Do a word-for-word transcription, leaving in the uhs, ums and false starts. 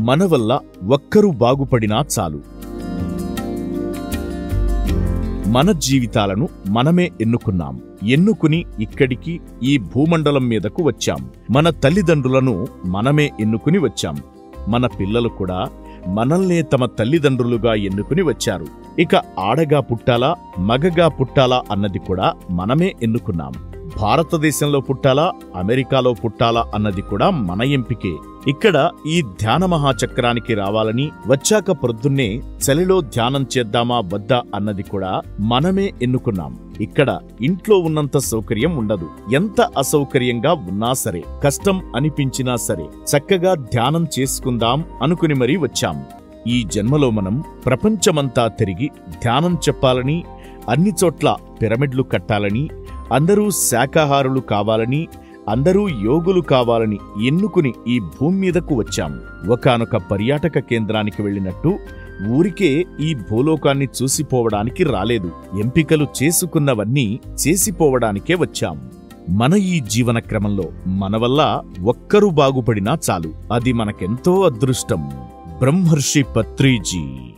మన వల్ల ఒక్కరు బాగుపడినా చాలు. మన జీవితాలను మనమే ఎన్నుకున్నాం. ఎన్నుకుని ఇక్కడికి ఈ భూమండలం మీదకు వచ్చాం. మన తల్లిదండ్రులను మనమే ఎన్నుకుని వచ్చాం. మన పిల్లలు కూడా మనల్నే తమ తల్లిదండ్రులుగా ఎన్నుకుని వచ్చారు. ఇక ఆడగా పుట్టాలా మగగా పుట్టాలా అన్నది కూడా మనమే ఎన్నుకున్నాం. భారతదేశంలో పుట్టాలా అమెరికాలో పుట్టాలా అన్నది కూడా మన ఎంపికే. ఇక్కడ ఈ ధ్యాన మహాచక్రానికి రావాలని వచ్చాక ప్రొద్దున్నే చలిలో ధ్యానం చేద్దామా వద్దా అన్నది కూడా మనమే ఎన్నుకున్నాం. ఇక్కడ ఇంట్లో ఉన్నంత సౌకర్యం ఉండదు. ఎంత అసౌకర్యంగా ఉన్నా సరే, కష్టం అనిపించినా సరే చక్కగా ధ్యానం చేసుకుందాం అనుకుని మరీ వచ్చాం. ఈ జన్మలో మనం ప్రపంచమంతా తిరిగి ధ్యానం చెప్పాలని, అన్ని చోట్ల పిరమిడ్లు కట్టాలని, అందరూ శాకాహారులు కావాలని, అందరూ యోగులు కావాలని ఎన్నుకుని ఈ భూమి మీదకు వచ్చాం. ఒకానొక పర్యాటక కేంద్రానికి వెళ్ళినట్టు ఊరికే ఈ భూలోకాన్ని చూసిపోవడానికి రాలేదు. ఎంపికలు చేసుకున్నవన్నీ చేసిపోవడానికే వచ్చాం. మన ఈ జీవన క్రమంలో మన వల్ల ఒక్కరు బాగుపడినా చాలు. అది మనకెంతో అదృష్టం. బ్రహ్మర్షి పత్రిజీ.